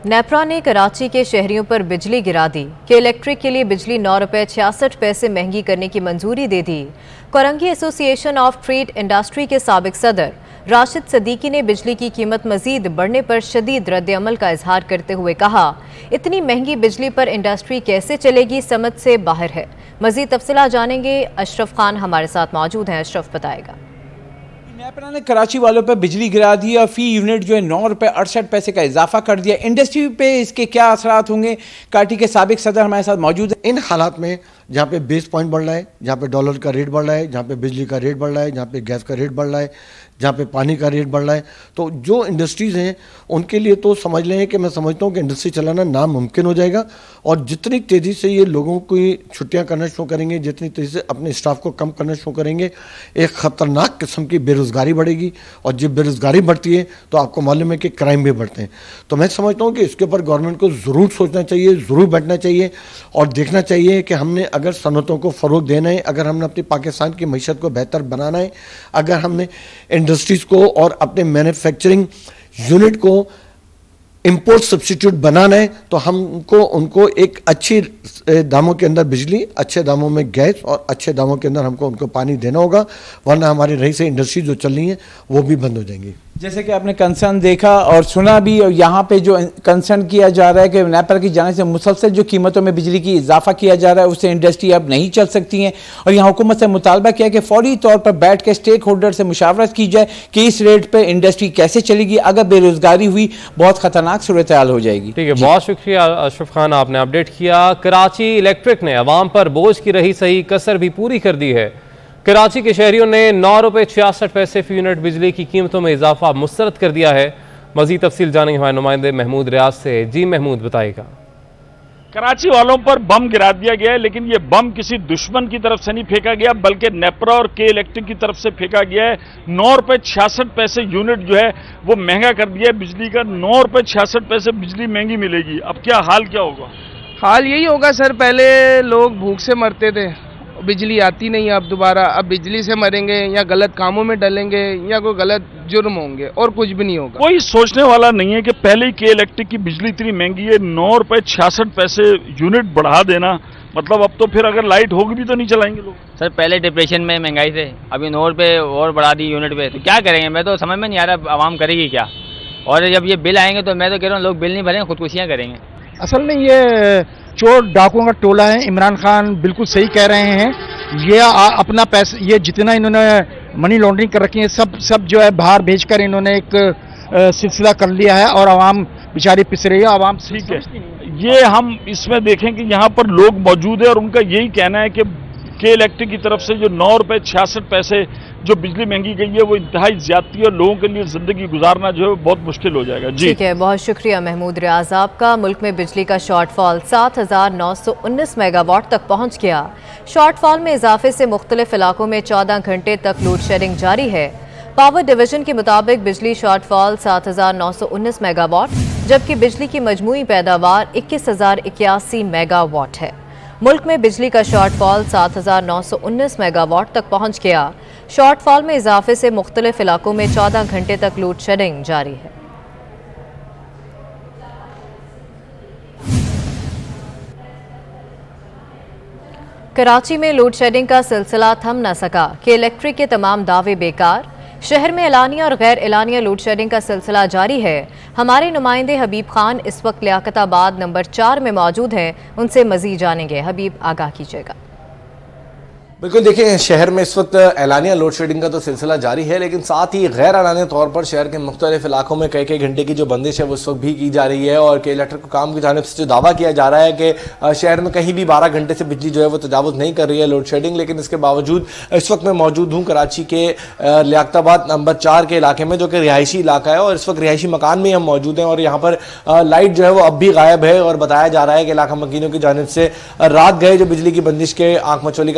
नेपरा ने कराची के शहरियों पर बिजली गिरा दी कि इलेक्ट्रिक के लिए बिजली 9 रुपये 66 पैसे महंगी करने की मंजूरी दे दी। Korangi association of trade industry के साबिक सदर राशिद सदीकी ने बिजली की कीमत मजीद बढ़ने पर शदीद रद्द-ए-अमल का इजहार करते हुए कहा, इतनी महंगी बिजली पर इंडस्ट्री कैसे चलेगी समझ से बाहर है। मजीद तफसीलात जानेंगे, अशरफ खान हमारे साथ मौजूद हैं। अशरफ बताएगा। नेपरा ने कराची वालों पर बिजली गिरा दी और फी यूनिट जो है 9 रुपये 68 पैसे का इजाफा कर दिया। इंडस्ट्री पे इसके क्या असरात होंगे, काटी के साबिक सदर हमारे साथ मौजूद है। इन हालात में जहाँ पे बेस पॉइंट बढ़ रहा है, जहाँ पे डॉलर का रेट बढ़ रहा है, जहाँ पे बिजली का रेट बढ़ रहा है, जहाँ पे गैस का रेट बढ़ रहा है, जहाँ पे पानी का रेट बढ़ रहा है, तो जो इंडस्ट्रीज़ हैं उनके लिए तो समझ लें कि मैं समझता हूँ कि इंडस्ट्री चलाना नामुमकिन हो जाएगा। और जितनी तेज़ी से ये लोगों की छुट्टियाँ करना शुरू करेंगे, जितनी तेज़ी से अपने स्टाफ को कम करना शुरू करेंगे, एक ख़तरनाक किस्म की बेरोज़गारी बढ़ेगी। और जब बेरोज़गारी बढ़ती है तो आपको मालूम है कि क्राइम भी बढ़ते हैं। तो मैं समझता हूँ कि इसके ऊपर गवर्नमेंट को ज़रूर सोचना चाहिए, ज़रूर बैठना चाहिए और देखना चाहिए कि हमने अगर सनतों को फ़रोग देना है, अगर हमने अपनी पाकिस्तान की मईशत को बेहतर बनाना है, अगर हमने इंडस्ट्रीज़ को और अपने मैन्युफैक्चरिंग यूनिट को इंपोर्ट सब्स्टिट्यूट बनाना है, तो हमको उनको एक अच्छी दामों के अंदर बिजली, अच्छे दामों में गैस और अच्छे दामों के अंदर हमको उनको पानी देना होगा, वरना हमारी रही से इंडस्ट्री जो चल रही है वो भी बंद हो जाएंगी। जैसे कि आपने कंसर्न देखा और सुना भी, और यहाँ पे जो कंसर्न किया जा रहा है कि नेपरा की जाने से मुसलसल जो कीमतों में बिजली की इजाफा किया जा रहा है उससे इंडस्ट्री अब नहीं चल सकती हैं। और यहाँ हुकूमत से मुतालबा किया कि फौरी तौर पर बैठ के स्टेक होल्डर से मुशावरत की जाए कि इस रेट पर इंडस्ट्री कैसे चलेगी। अगर बेरोजगारी हुई बहुत खतरनाक सूरत हाल हो जाएगी। ठीक है, बहुत शुक्रिया अशरफ खान, आपने अपडेट किया। कराची इलेक्ट्रिक ने अवाम पर बोझ की रही सही कसर भी पूरी कर दी है। कराची के शहरियों ने 9 रुपये 66 पैसे फी यूनिट बिजली की कीमतों में इजाफा मुस्तरद कर दिया है। मजीद तफसील जानेंगे हमारे नुमाइंदे महमूद रियाज से। जी महमूद बताएगा। कराची वालों पर बम गिरा दिया गया है, लेकिन ये बम किसी दुश्मन की तरफ से नहीं फेंका गया, बल्कि नेपरा और के इलेक्ट्रिक की तरफ से फेंका गया है। 9 रुपये 66 पैसे यूनिट जो है वो महंगा कर दिया है बिजली का। 9 रुपये 66 पैसे बिजली महंगी मिलेगी। अब क्या हाल क्या होगा? हाल यही होगा सर, पहले लोग भूख से मरते थे, बिजली आती नहीं है अब दोबारा। अब बिजली से मरेंगे या गलत कामों में डलेंगे या कोई गलत जुर्म होंगे और कुछ भी नहीं होगा। कोई सोचने वाला नहीं है कि पहले ही के इलेक्ट्रिक की बिजली इतनी महंगी है, 9 रुपये 66 पैसे यूनिट बढ़ा देना, मतलब अब तो फिर अगर लाइट होगी भी तो नहीं चलाएंगे लोग। सर पहले डिप्रेशन में महंगाई से अभी 9 रुपये और बढ़ा दी यूनिट पे, तो क्या करेंगे? मैं तो समझ में नहीं आ रहा आवाम करेगी क्या। और जब ये बिल आएंगे तो मैं तो कह रहा हूँ लोग बिल नहीं भरेंगे, खुदकुशियाँ करेंगे। असल में ये चोर डाकुओं का टोला है। इमरान खान बिल्कुल सही कह रहे हैं। ये अपना पैसा, ये जितना इन्होंने मनी लॉन्ड्रिंग कर रखी है सब जो है बाहर भेजकर इन्होंने एक सिलसिला कर लिया है और आवाम बेचारी पिस रही है। आवाम ठीक है, ये हम इसमें देखें कि यहाँ पर लोग मौजूद है और उनका यही कहना है कि के इलेक्ट्रिक की तरफ से जो 9 रुपये 66 पैसे जो बिजली महंगी गई है वो इंतहाई ज्यादती है और लोगों के लिए जिंदगी गुजारना जो है बहुत मुश्किल हो जाएगा। जी ठीक है, बहुत शुक्रिया महमूद रियाज आपका। मुल्क में बिजली का शॉर्टफॉल 7,919 मेगावाट तक पहुंच गया। शॉर्टफॉल में इजाफे से मुख्तलिफ इलाकों में 14 घंटे तक लोड शेडिंग जारी है। पावर डिवीजन के मुताबिक बिजली शॉर्टफॉल 7,919 मेगावाट, जबकि बिजली की मजमूई पैदावार 21,081 मेगावाट है। मुल्क में बिजली का शॉर्टफॉल 7,919 मेगावाट तक पहुंच गया। शॉर्टफॉल में इजाफे से मुख्तलिफ इलाकों में 14 घंटे तक लोड शेडिंग जारी है। कराची में लोड शेडिंग का सिलसिला थम न सका कि इलेक्ट्रिक के तमाम दावे बेकार। शहर में एलानिया और गैर एलानिया लोड शेडिंग का सिलसिला जारी है। हमारे नुमाइंदे हबीब खान इस वक्त लियाकताबाद नंबर 4 में मौजूद हैं, उनसे मजीद जानेंगे। हबीब, आगाह कीजिएगा। बिल्कुल, देखिए शहर में इस वक्त एलानिया लोड शेडिंग का तो सिलसिला जारी है, लेकिन साथ ही गैर एलानिया तौर पर शहर के मुख्तलिफ इलाकों में कई घंटे की जो बंदिश है वो इस वक्त भी की जा रही है। और के इलेक्ट्रिक काम की जानिब से जो दावा किया जा रहा है कि शहर में कहीं भी 12 घंटे से बिजली जो है वो तजावुज़ नहीं कर रही है लोड शेडिंग, लेकिन इसके बावजूद इस वक्त मैं मौजूद हूँ कराची के लियाकताबाद नंबर 4 के इलाके में, जो कि रिहायशी इलाका है। और इस वक्त रिहायशी मकान में हम मौजूद हैं और यहाँ पर लाइट जो है वो अब भी गायब है। और बताया जा रहा है कि इलाका मकीनों की जानिब से रात गए जो बिजली की बंदिश के आंख मचोली का सिलसिला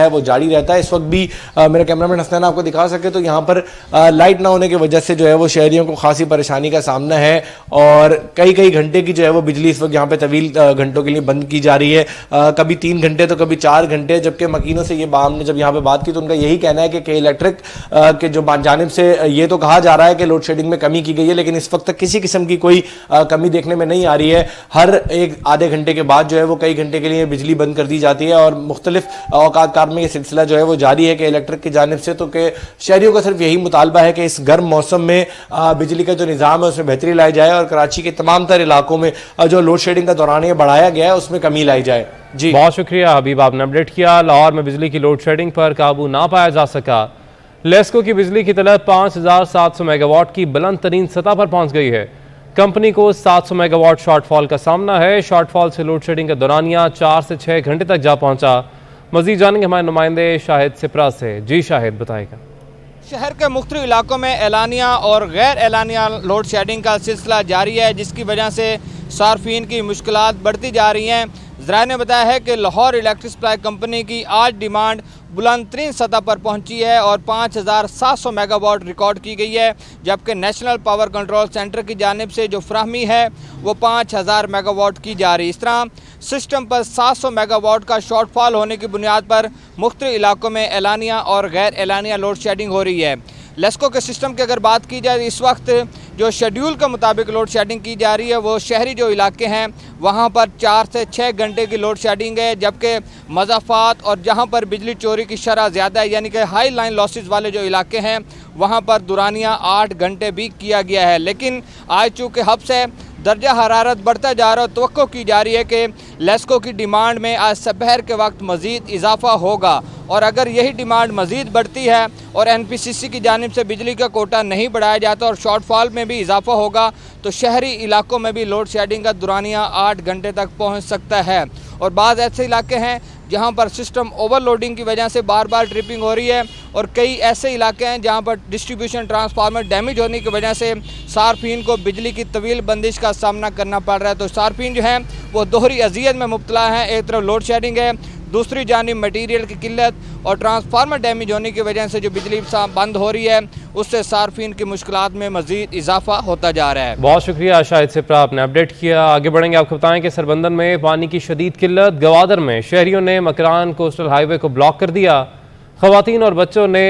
है वो जारी रहता है। इस वक्त भी मेरा कैमरामैन हसनैन आपको दिखा सके तो यहाँ पर लाइट ना होने की वजह से जो है वो शहरियों को खासी परेशानी का सामना है और कई घंटे की जो है वो बिजली इस वक्त यहाँ पे तवील घंटों के लिए बंद की जा रही है, कभी 3 घंटे तो कभी 4 घंटे। जबकि मकीनों से ये हमने जब यहाँ पे बात की तो उनका यही कहना है कि के इलेक्ट्रिक के जो जानिब से ये तो कहा जा रहा है कि लोड शेडिंग में कमी की गई है, लेकिन इस वक्त तक किसी किस्म की कोई कमी देखने में नहीं आ रही है। हर एक आधे घंटे के बाद जो है वो कई घंटे के लिए बिजली बंद कर दी जाती है और मुख्तलिफ औकात कार में ये सिलसिला जो है वो जारी है कि इलेक्ट्रिक की जानिब से। तो कि शहरियों का सिर्फ यही मुतालबा है कि इस गर्म मौसम में बिजली का जो निज़ाम है उसमें बेहतरी लाई जाए और कराची के तमाम तर इलाकों में जो लोड शेडिंग का दौरान बढ़ाया गया है उसमें कमी लाई जाए। जी बहुत शुक्रिया हबीब, आपने अपडेट किया। लाहौर में बिजली की लोड शेडिंग पर काबू ना पाया जा सका। लेस्को की बिजली की तलब 5700 मेगावाट की बुलंद तरीन सतह पर पहुंच गई है। कंपनी को 700 मेगावाट शॉर्टफॉल का सामना है। शॉर्टफॉल से लोड शेडिंग का दौरानिया 4 से 6 घंटे तक जा पहुंचा। मजीद जानेंगे हमारे नुमाइंदे शाहिद सिपरा से। जी शाहिद बताएगा। शहर के मुख्तलिफ इलाकों में एलानिया और गैर एलानिया लोड शेडिंग का सिलसिला जारी है, जिसकी वजह से सार्फिन की मुश्किलात बढ़ती जा रही हैं। ज़राए ने बताया है कि लाहौर इलेक्ट्रिक सप्लाई कंपनी की आज डिमांड बुलंद तरीन सतह पर पहुंची है और 5700 मेगावाट रिकॉर्ड की गई है, जबकि नेशनल पावर कंट्रोल सेंटर की जानिब से जो फ्राहमी है वो 5000 मेगावाट की जा रही है। इस तरह सिस्टम पर 700 मेगावाट का शॉर्टफॉल होने की बुनियाद पर मुख्तलिफ इलाकों में एलानिया और गैर एलानिया लोड शेडिंग हो रही है। लेस्को के सिस्टम की अगर बात की जाए, इस वक्त जो शेड्यूल के मुताबिक लोड शेडिंग की जा रही है वो शहरी जो इलाके हैं वहाँ पर 4 से 6 घंटे की लोड शेडिंग है, जबकि मज़ाफ़ात और जहाँ पर बिजली चोरी की शरह ज़्यादा है यानी कि हाई लाइन लॉसेस वाले जो इलाके हैं वहाँ पर दुरानिया 8 घंटे भी किया गया है। लेकिन आज चूँकि हब्स है, दर्जा हरारत बढ़ता जा रहा है, तवक्को की जा रही है कि लेस्को की डिमांड में आज दोपहर के वक्त मज़ीद इजाफा होगा और अगर यही डिमांड मज़ीद बढ़ती है और NPCC की जानिब से बिजली का कोटा नहीं बढ़ाया जाता और शॉर्टफॉल में भी इजाफा होगा तो शहरी इलाकों में भी लोड शेडिंग का दुरानिया 8 घंटे तक पहुँच सकता है। और बाज़ ऐसे इलाके हैं जहाँ पर सिस्टम ओवरलोडिंग की वजह से बार बार ट्रिपिंग हो रही है और कई ऐसे इलाके हैं जहाँ पर डिस्ट्रीब्यूशन ट्रांसफार्मर डैमेज होने की वजह से सार्फिन को बिजली की तवील बंदिश का सामना करना पड़ रहा है। तो सार्फिन जो हैं वो दोहरी अजियत में मुब्तला हैं, एक तरफ लोड शेडिंग है, दूसरी जानिब मटीरियल की किल्लत और ट्रांसफार्मर डैमेज होने की वजह से जो बिजली बंद हो रही है उससे सार्फिन की मुश्किलात में मजीद इजाफा होता जा रहा है। बहुत शुक्रिया शाहिद सिपरा, आपने अपडेट किया। आगे बढ़ेंगे, आपको बताएं कि सरबंदन में पानी की शदीद किल्लत। गवादर में शहरियों ने मकरान कोस्टल हाईवे को ब्लॉक कर दिया। खवातीन और बच्चों ने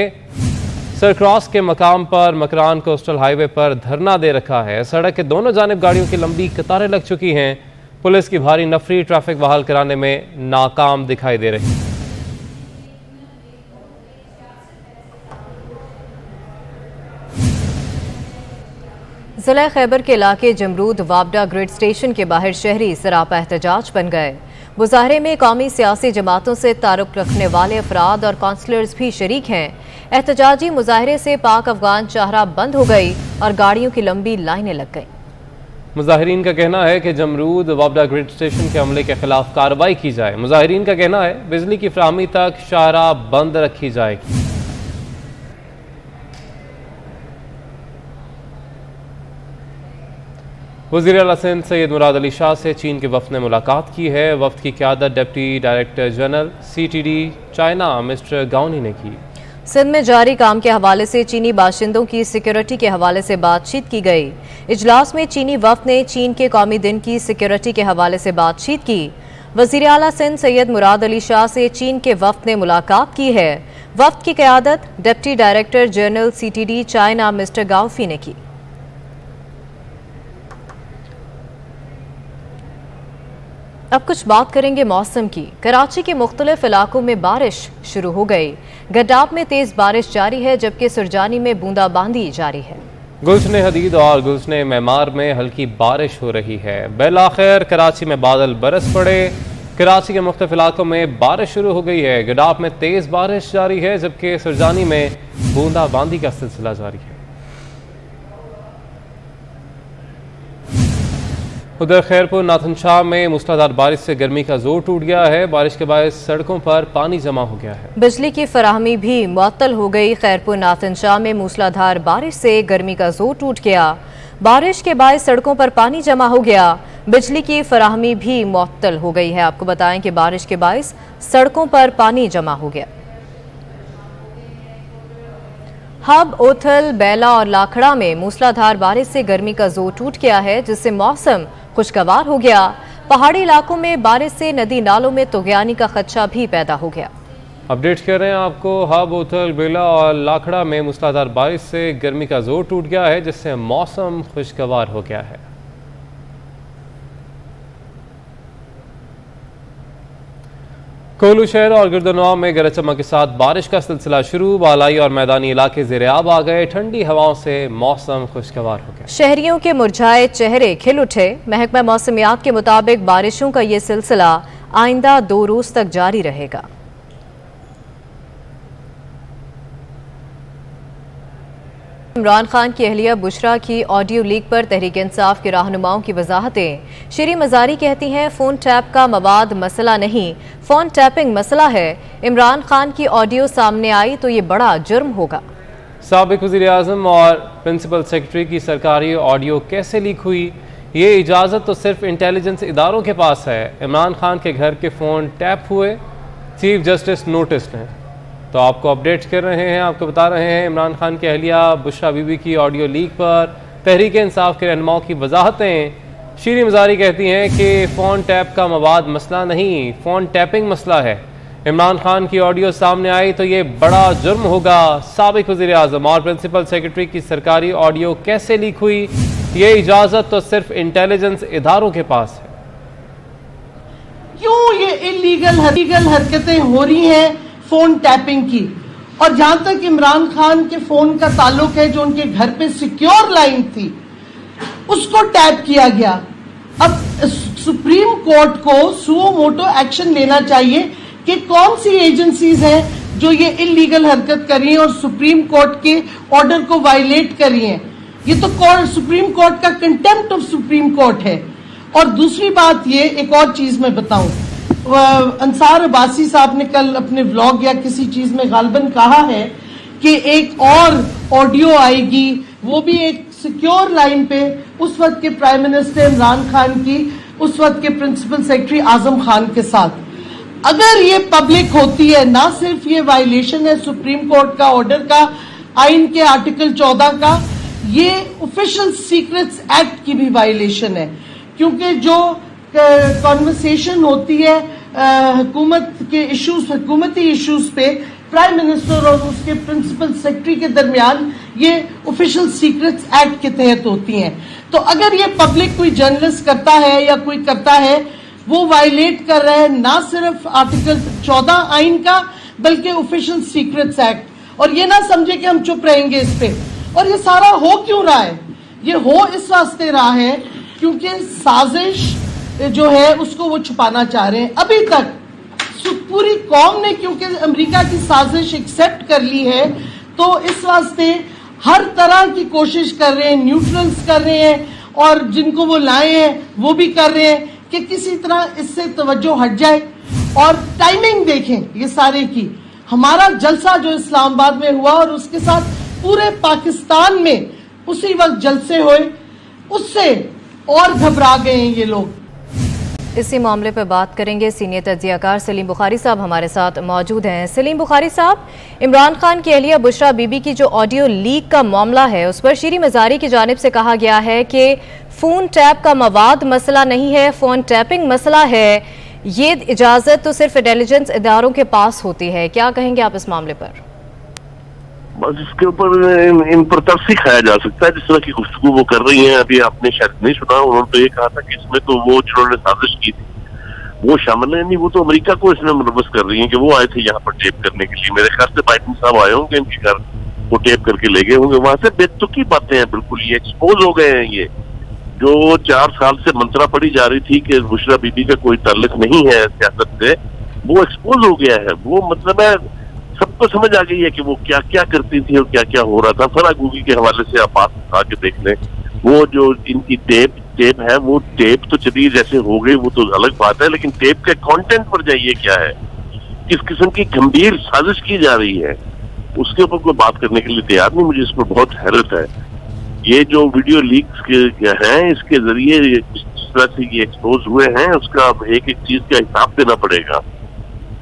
सरक्रॉस के मकाम पर मकरान कोस्टल हाईवे पर धरना दे रखा है। सड़क के दोनों जानिब गाड़ियों की लंबी कतारें लग चुकी हैं। पुलिस की भारी नफरी ट्रैफिक बहाल कराने में नाकाम दिखाई दे रही। जिला खैबर के इलाके जमरूद वाबडा ग्रिड स्टेशन के बाहर शहरी सरापा एहतजाज बन गए। मुजाहरे में कौमी सियासी जमातों से ताल्लुक रखने वाले अफराद और काउंसलर्स भी शरीक हैं। एहतजाजी मुजाहरे से पाक अफगान चाहरा बंद हो गई और गाड़ियों की लंबी लाइनें लग गई। मुजाहिरीन का कहना है कि जमरूद वाबडा ग्रिड स्टेशन के हमले के खिलाफ कार्रवाई की जाए। मुजाहिरीन का कहना है बिजली की फराहमी तक शाहरा बंद रखी जाएगी। वज़ीर आला सिंध सैयद मुराद अली शाह से चीन के वफ़द ने मुलाकात की है। वफ़द की क़यादत deputy director general CTD China mister गाउनी ने की। सिंध में जारी काम के हवाले से चीनी बाशिंदों की सिक्योरिटी के हवाले से बातचीत की गई। इजलास में चीनी वफ़द ने चीन के कौमी दिन की सिक्योरिटी के हवाले से बातचीत की। वज़ीर आला सिंध सैयद मुराद अली शाह से चीन के वफ़द ने मुलाकात की है। वफ़द की क़यादत deputy director general CTD China mister गाउफी ने की। अब कुछ बात करेंगे मौसम की। कराची के मुख्तलिफ इलाकों में बारिश शुरू हो गई। गड्डाब में तेज बारिश जारी है जबकि सुरजानी में बूंदाबांदी जारी है। गुलशन हदीद और गुलशन मेमार में हल्की बारिश हो रही है। बिलाखिर कराची में बादल बरस पड़े। कराची के मुख्तलिफ इलाकों में बारिश शुरू हो गई है। गड्डाब में तेज बारिश जारी है जबकि सुरजानी में बूंदाबांदी का सिलसिला जारी है। उधर खैरपुर नाथन शाह में मूसलाधार बारिश से गर्मी का जोर टूट गया है। बारिश के बाद सड़कों पर पानी जमा हो गया है। बिजली की फराहमी भी मुअत्तल हो गई। खैरपुर नाथन शाह में मूसलाधार बारिश से गर्मी का जोर टूट गया। बारिश के बाद सड़कों पर पानी जमा हो गया। बिजली की फराहमी भी मुअत्तल हो गई है। आपको बताएं कि बारिश के बाद सड़कों पर पानी जमा हो गया। हब, ओथल, बैला और लाखड़ा में मूसलाधार बारिश से गर्मी का जोर टूट गया है, जिससे मौसम खुशगवार हो गया। पहाड़ी इलाकों में बारिश से नदी नालों में तुगयानी का खदशा भी पैदा हो गया। अपडेट कर रहे हैं आपको। हब, ओथल, बेला और लाखड़ा में मूसलाधार बारिश से गर्मी का जोर टूट गया है, जिससे मौसम खुशगवार हो गया है। कोल्लू शहर और गिरदनवा में गरज चमक के साथ बारिश का सिलसिला शुरू। बालाई और मैदानी इलाके ज़ेर-ए-आब आ गए। ठंडी हवाओं से मौसम खुशगवार हो गया। शहरियों के मुरझाए चेहरे खिल उठे। महकमा मौसमियात के मुताबिक बारिशों का ये सिलसिला आइंदा 2 रोज तक जारी रहेगा। इमरान खान की अहलिया बुशरा की ऑडियो लीक पर तहरीक इंसाफ के रहनुमाओं की वजाहतें। शीरी मजारी कहती हैं फोन टैप का मवाद मसला नहीं, फोन टैपिंग मसला है। इमरान खान की ऑडियो सामने आई तो ये बड़ा जुर्म होगा। साबिक वज़ीर आज़म और प्रिंसिपल सेक्रेटरी की सरकारी ऑडियो कैसे लीक हुई? ये इजाज़त तो सिर्फ इंटेलिजेंस इदारों के पास है। इमरान खान के घर के फ़ोन टैप हुए, चीफ जस्टिस नोटिस ने। तो आपको अपडेट कर रहे हैं, आपको बता रहे हैं इमरान खान की अहलिया बुशरा बीबी की ऑडियो लीक पर तहरीक इंसाफ के रहनुमाओं की वजाहतें। शीरी मजारी कहती हैं कि फ़ोन टैप का मवाद मसला नहीं, फ़ोन टैपिंग मसला है। इमरान खान की ऑडियो सामने आई तो ये बड़ा जुर्म होगा। साबिक वज़ीर आज़म और प्रिंसिपल सेक्रेटरी की सरकारी ऑडियो कैसे लीक हुई? ये इजाज़त तो सिर्फ इंटेलिजेंस इदारों के पास है। क्यों ये इलीगल हरकतें हो रही हैं फोन टैपिंग की? और जहां तक इमरान खान के फोन का ताल्लुक है, जो उनके घर पे सिक्योर लाइन थी उसको टैप किया गया। अब सुप्रीम कोर्ट को सुओ मोटो एक्शन लेना चाहिए कि कौन सी एजेंसीज हैं जो ये इलीगल हरकत कर रही हैं और सुप्रीम कोर्ट के ऑर्डर को वायलेट कर रही हैं। ये तो सुप्रीम कोर्ट का कंटेम्प्ट ऑफ सुप्रीम कोर्ट है। और दूसरी बात, ये एक और चीज मैं बताऊं, अंसार अब्बासी साहब ने कल अपने व्लॉग या किसी चीज में गालबन कहा है कि एक और ऑडियो आएगी, वो भी एक सिक्योर लाइन पे उस वक्त के प्राइम मिनिस्टर इमरान खान की उस वक्त के प्रिंसिपल सेक्रेटरी आजम खान के साथ। अगर ये पब्लिक होती है, ना सिर्फ ये वायलेशन है सुप्रीम कोर्ट का ऑर्डर का, आइन के आर्टिकल 14 का, ये ऑफिशियल सीक्रेट्स एक्ट की भी वायलेशन है। क्योंकि जो कॉन्वर्सेशन होती है हुकूमत के इश्यूज, हुकूमती इश्यूज पे प्राइम मिनिस्टर और उसके प्रिंसिपल सेक्रेटरी के दरमियान, ये ऑफिशियल सीक्रेट्स एक्ट के तहत होती हैं। तो अगर ये पब्लिक कोई जर्नलिस्ट करता है या कोई करता है, वो वायलेट कर रहा है ना सिर्फ आर्टिकल 14 आइन का, बल्कि ऑफिशियल सीक्रेट्स एक्ट। और ये ना समझे कि हम चुप रहेंगे इस पे। और ये सारा हो क्यों रहा है? ये हो इस वास्ते रहा है क्योंकि साजिश जो है उसको वो छुपाना चाह रहे हैं। अभी तक पूरी कौम ने क्योंकि अमेरिका की साजिश एक्सेप्ट कर ली है, तो इस वास्ते हर तरह की कोशिश कर रहे हैं, न्यूट्रल्स कर रहे हैं और जिनको वो लाए हैं वो भी कर रहे हैं कि किसी तरह इससे तवज्जो हट जाए। और टाइमिंग देखें ये सारे की, हमारा जलसा जो इस्लामाबाद में हुआ और उसके साथ पूरे पाकिस्तान में उसी वक्त जलसे हुए, उससे और घबरा गए हैं ये लोग। इसी मामले पर बात करेंगे। सीनियर तज्जियाकार सलीम बुखारी साहब हमारे साथ मौजूद हैं। सलीम बुखारी साहब, इमरान खान की अहलिया बुशरा बीबी की जो ऑडियो लीक का मामला है, उस पर शीरी मजारी की जानिब से कहा गया है कि फोन टैप का मवाद मसला नहीं है, फोन टैपिंग मसला है। ये इजाजत तो सिर्फ इंटेलिजेंस इदारों के पास होती है। क्या कहेंगे आप इस मामले पर? बस इसके ऊपर इन पर तरस ही खाया जा सकता है, जिस तरह की गुफ्तगू वो कर रही हैं। अभी आपने शायद नहीं सुना, उन्होंने तो ये कहा था कि इसमें तो वो जिन्होंने साजिश की थी वो शामिल है नहीं, वो तो अमेरिका को इसमें मुलव्वस कर रही हैं कि वो आए थे यहाँ पर टेप करने के लिए। मेरे ख्याल से बाइडेन साहब आए होंगे इनके घर, वो टेप करके ले गए होंगे वहां से। बेतुकी बातें हैं बिल्कुल, ये एक्सपोज हो गए हैं। ये जो 4 साल से मंत्रा पड़ी जा रही थी कि बुशरा बीबी का कोई ताल्लुक नहीं है सियासत से, वो एक्सपोज हो गया है। वो मतलब है सबको समझ आ गई है कि वो क्या क्या करती थी और क्या क्या हो रहा था। फरा गूगी के हवाले से आप बात उठा के देख लें, वो जो इनकी टेप है, वो टेप तो चलिए जैसे हो गई वो तो अलग बात है, लेकिन टेप के कंटेंट पर जाइए क्या है, किस किस्म की गंभीर साजिश की जा रही है, उसके ऊपर कोई बात करने के लिए तैयार नहीं। मुझे इस पर बहुत हैरत है। ये जो वीडियो लीक्स के हैं, इसके जरिए जिस तरह से ये एक्सपोज हुए हैं, उसका एक एक चीज का हिसाब देना पड़ेगा।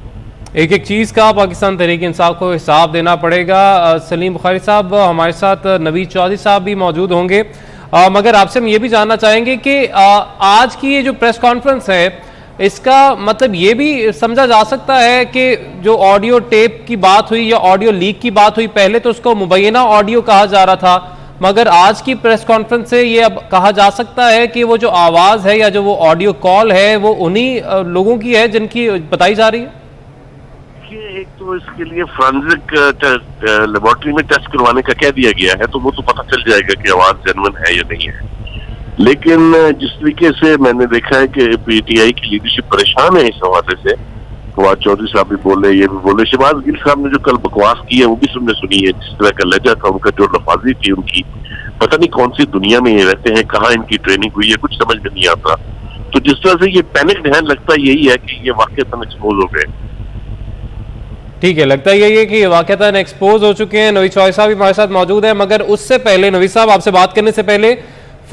एक एक चीज़ का पाकिस्तान तहरीक इंसाफ को हिसाब देना पड़ेगा। सलीम बुखारी साहब, हमारे साथ नवीद चौधरी साहब भी मौजूद होंगे, मगर आपसे हम ये भी जानना चाहेंगे कि आज की ये जो प्रेस कॉन्फ्रेंस है, इसका मतलब ये भी समझा जा सकता है कि जो ऑडियो टेप की बात हुई या ऑडियो लीक की बात हुई, पहले तो उसको मुबैना ऑडियो कहा जा रहा था, मगर आज की प्रेस कॉन्फ्रेंस से ये अब कहा जा सकता है कि वो जो आवाज़ है या जो वो ऑडियो कॉल है वो उन्हीं लोगों की है जिनकी बताई जा रही है। एक तो इसके लिए फॉरेंसिक लेबोरेटरी में टेस्ट करवाने का कह दिया गया है, तो वो तो पता चल जाएगा कि आवाज जेन्युइन है या नहीं है। लेकिन जिस तरीके से मैंने देखा है कि पीटीआई की लीडरशिप परेशान है इस हवाले से, फवाद चौधरी साहब भी बोले, ये भी बोले, शहबाज गिल साहब ने जो कल बकवास की है वो भी सबने सुनी है, जिस तरह का लहजा था उनका, जो लफाजी थी उनकी, पता नहीं कौन सी दुनिया में ये रहते हैं, कहाँ इनकी ट्रेनिंग हुई है, कुछ समझ में नहीं आता। तो जिस तरह से ये पैनिक्ड है, लगता यही है कि ये वाकई एक्सपोज हो गए। ठीक है, लगता है यही है कि वाकईतन एक्सपोज हो चुके हैं। नवीद चौधरी साहब भी हमारे साथ मौजूद है, मगर उससे पहले नवीद साहब, आपसे बात करने से पहले